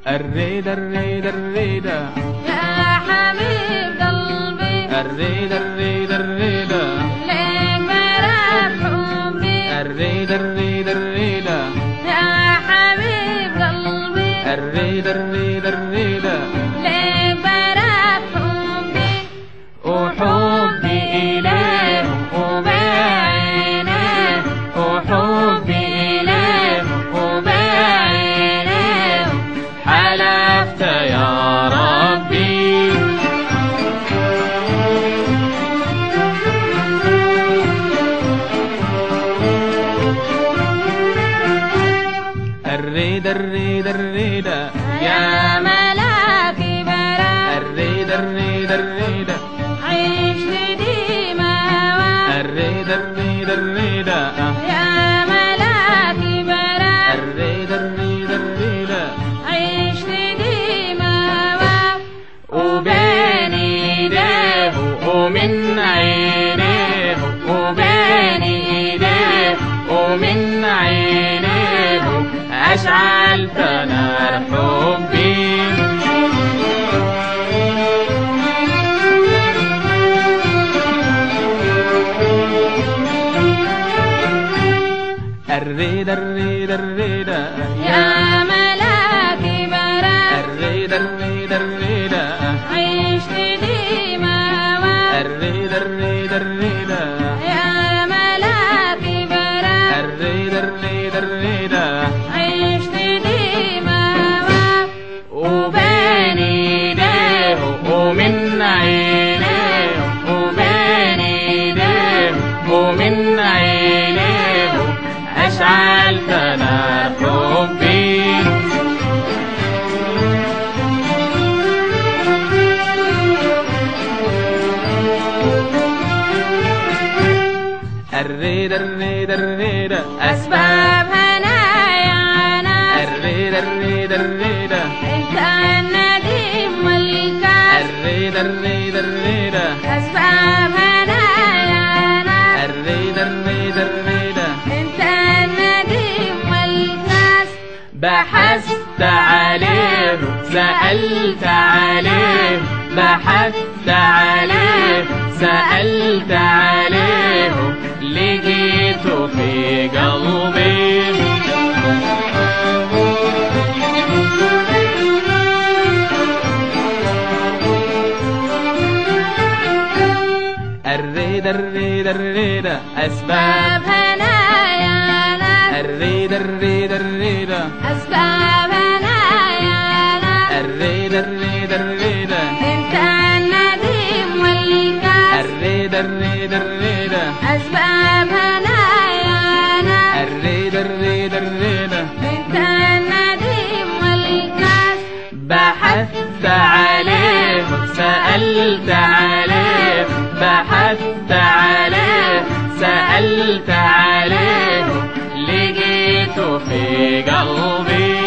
الريدة الريدة الريدة يا حبيب قلبي، الريدة الريدة الريدة ليك برد حبي، الريدة الريدة الريدة يا حبيب قلبي، الريدة الريدة الريدة ليك برد حبي، وحبي إليه وبعينيه، وحبي إليه وبعينيه، حلفت يا ربي. الريدة الريدة الريدة يا ملاكي برا، الريدة الريدة الريدة عشت ديما هوا، الريدة الريدة الريدة يا ملاكي برا، الريدة الريدة الريدة عشت ديما هوا، وبين ايديه ومن عينيه، وبين ايديه ومن عينيه، أشعلت نار حبي. الريدة الريدة الريدة يا ملاكي برا، الريدة الريدة الريدة عشت ديما هوا، الريدة الريدة الريدة يا ملاكي برا، الريدة الريدة الريدة عشت ديما هوا، وبين ايديه ومن عينيه، وبين ايديه ومن عينيه، أشعلت نار حبي. الريدة الريدة الريدة أسباب هنايانا، الريدة الريدة الريدة أنت النديم والكاس، الريدة الريدة الريدة أسباب هنايانا، الريدة الريدة الريدة أنت النديم والكاس، بحثت عليه سألت عليه، بحثت عليه سألت عليه، لقيته في قلبي. الريدة الريدة الريدة أسباب هنايانا، الريدة الريدة الريدة أسباب هنايانا، الريدة الريدة الريدة أنت النديم والكاس، الريدة الريدة الريدة أسباب هنايانا، الريدة الريدة الريدة أنت النديم والكاس، بحثت عليه سألت عليه، بحثت عليه سألت عليه، لقيته في قلبي.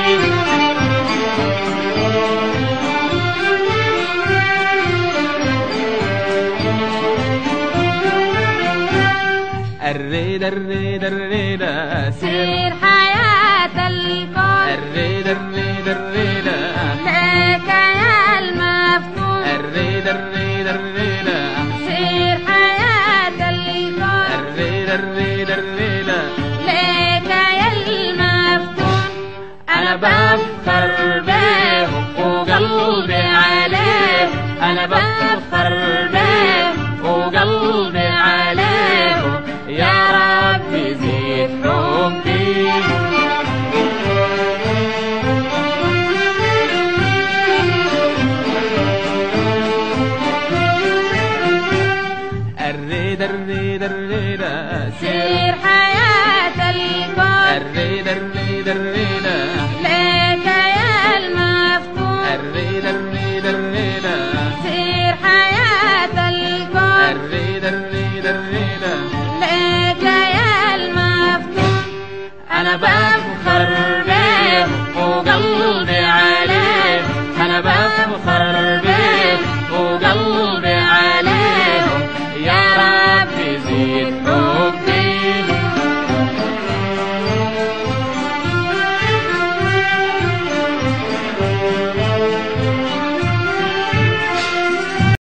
الريدة الريدة الريدة سير حياة الكون، الريدة الريدة الريدة لك يا المفتون، الريدة الريدة الريدة سير حياة الكون، الريدة الريدة الريدة لك يا المفتون، أنا بفخر به وقلبي عليه، أنا بفخر به وقلبي عليه، يا ربي زيد حبي. الريدة الريدة الريدة سير حياة الكون، الريدة الريدة الريدة لك يا المفتون، الريدة الريدة الريدة سير حياة الكون، الريدة الريدة الريدة لك يا المفتون، أنا بفخر به وقلبي